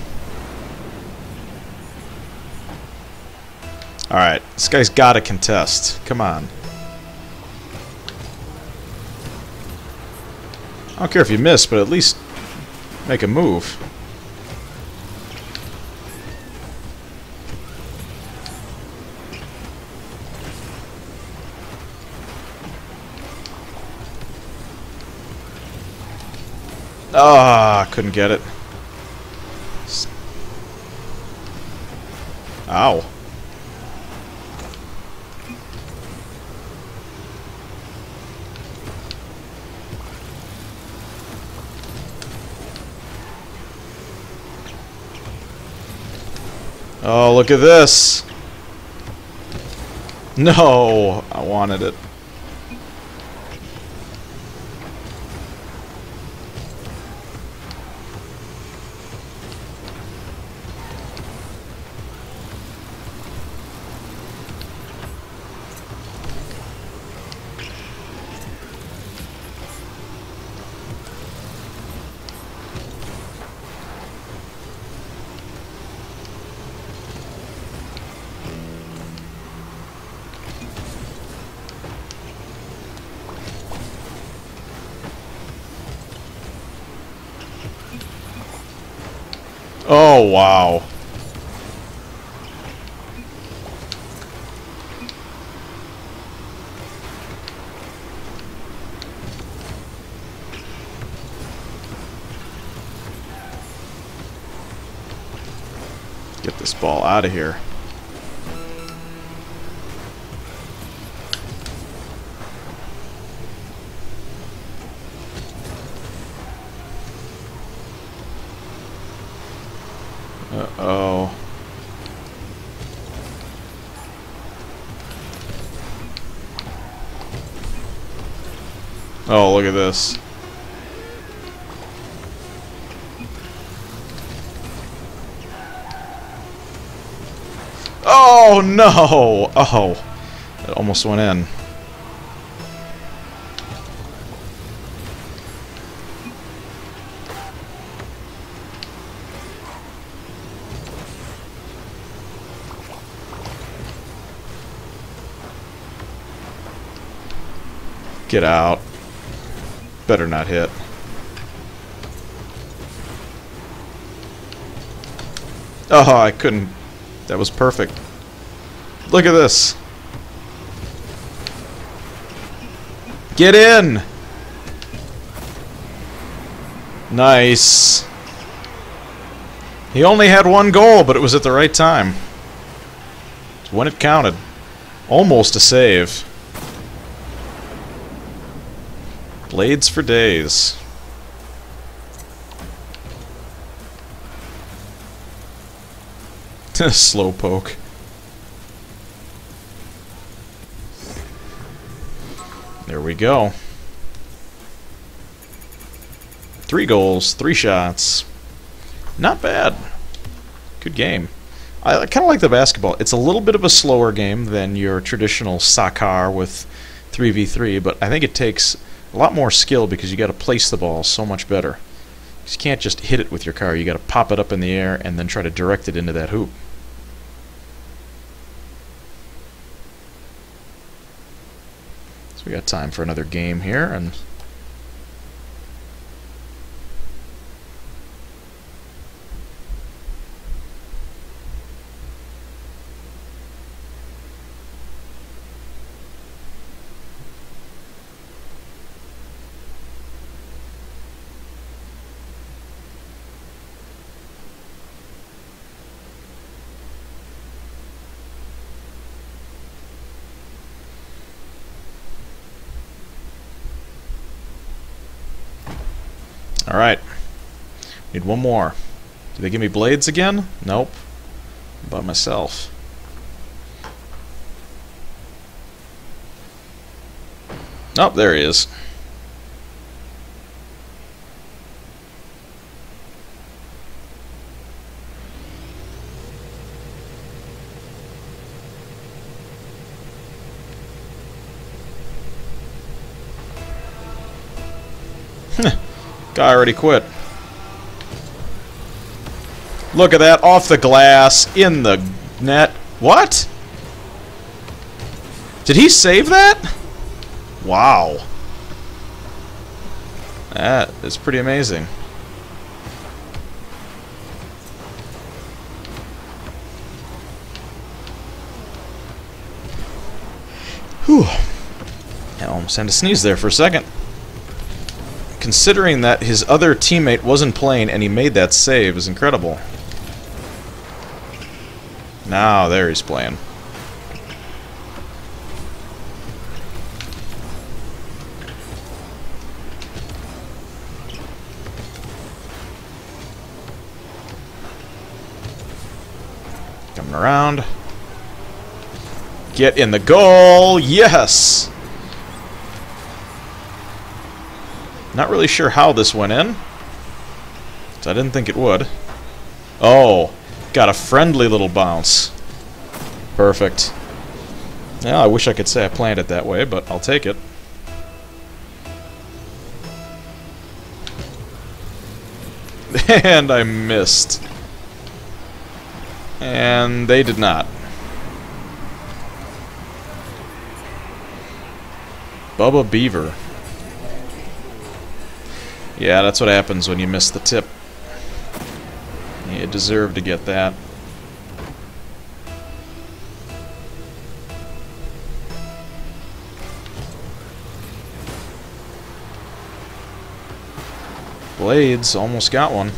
Alright, this guy's got to contest. Come on. I don't care if you miss, but at least make a move. Ah, couldn't get it. Ow. Oh, look at this. No, I wanted it. Oh, wow. Get this ball out of here. Uh-oh. Oh, look at this. Oh, no! Oh, it almost went in. Get out. Better not hit. Oh, I couldn't. That was perfect. Look at this. Get in! Nice. He only had one goal, but it was at the right time. It's when it counted. Almost a save. Blades for days. Slow poke. There we go. Three goals, three shots. Not bad. Good game. I kind of like the basketball. It's a little bit of a slower game than your traditional soccer with three v three, but I think it takes a lot more skill because you got to place the ball so much better. You can't just hit it with your car. You got to pop it up in the air and then try to direct it into that hoop. So we got time for another game here, and alright. Need one more. Do they give me blades again? Nope. By myself. Oh, there he is. Guy already quit. Look at that, off the glass, in the net. What? Did he save that? Wow. That is pretty amazing. Whew. I almost had to sneeze there for a second. Considering that his other teammate wasn't playing and he made that save is incredible. Now, there he's playing. Coming around. Get in the goal! Yes! Not really sure how this went in. So I didn't think it would. Oh, got a friendly little bounce. Perfect. Yeah, I wish I could say I planned it that way, but I'll take it. And I missed. And they did not. Bubba Beaver. Yeah, that's what happens when you miss the tip. You deserve to get that. Blades, almost got one.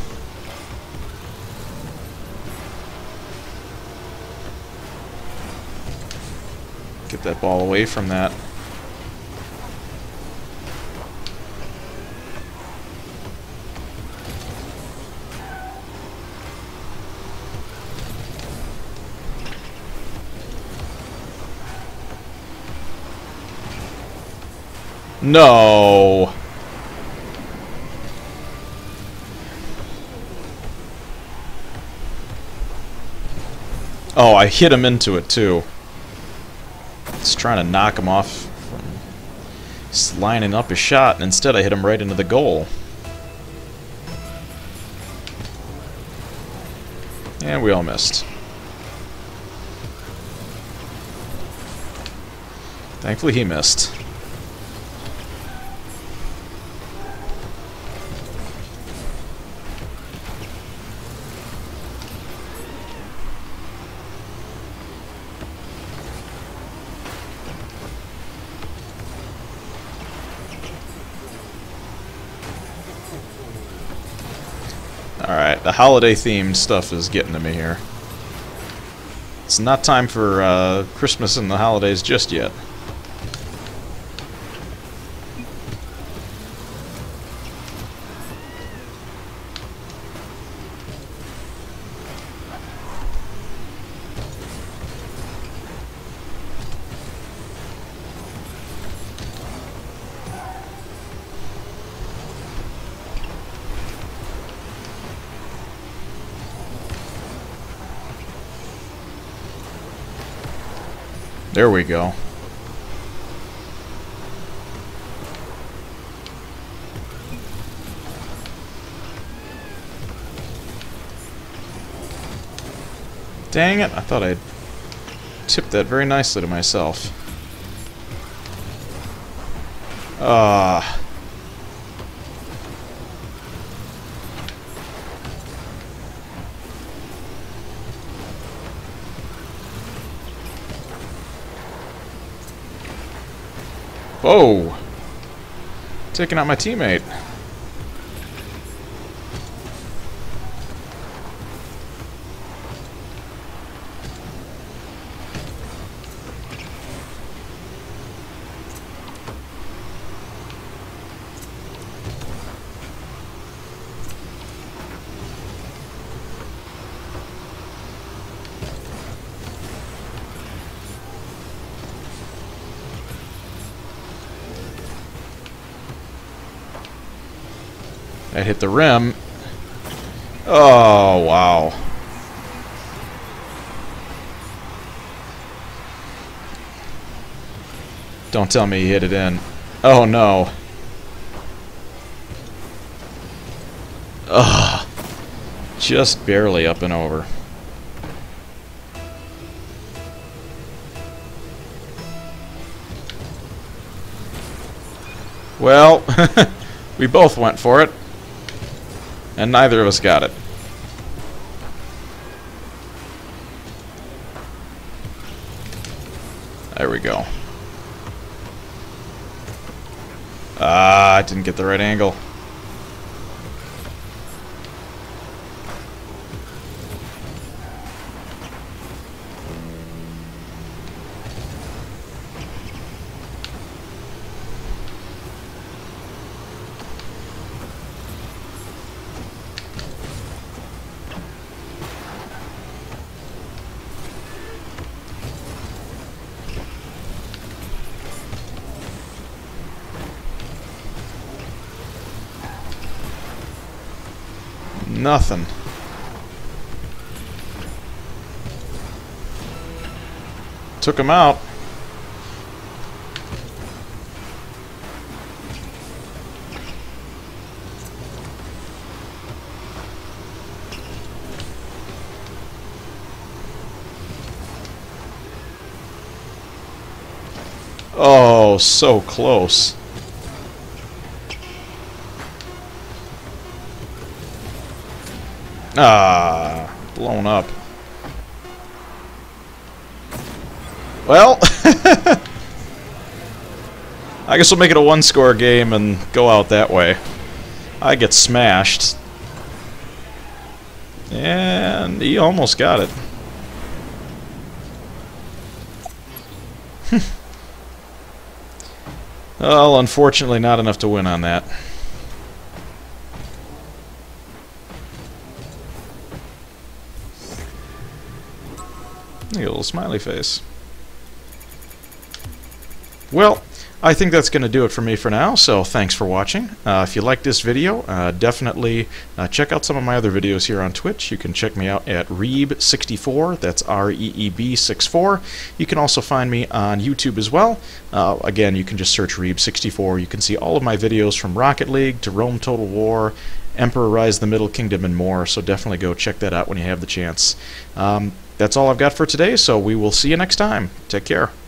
Get that ball away from that. No. Oh, I hit him into it too. Just trying to knock him off from just lining up his shot, and instead I hit him right into the goal. And we all missed. Thankfully he missed. Alright, the holiday-themed stuff is getting to me here. It's not time for uh, Christmas and the holidays just yet. There we go. Dang it, I thought I'd tipped that very nicely to myself. Ah. Whoa! Taking out my teammate. I hit the rim. Oh, wow. Don't tell me he hit it in. Oh, no. Ugh. Just barely up and over. Well, we both went for it. And neither of us got it. There we go. Ah, I didn't get the right angle. Nothing. Took him out. Oh, so close. Ah, blown up. Well, I guess we'll make it a one-score game and go out that way. I get smashed. And he almost got it. Well, unfortunately not enough to win on that. You get a little smiley face. Well, I think that's going to do it for me for now, so thanks for watching. Uh, if you like this video, uh, definitely uh, check out some of my other videos here on Twitch. You can check me out at Reeb sixty-four, that's R E E B sixty-four. You can also find me on YouTube as well. Uh, again, you can just search Reeb sixty-four. You can see all of my videos from Rocket League to Rome Total War, Emperor Rise of the Middle Kingdom, and more, so definitely go check that out when you have the chance. Um, that's all I've got for today, so we will see you next time. Take care.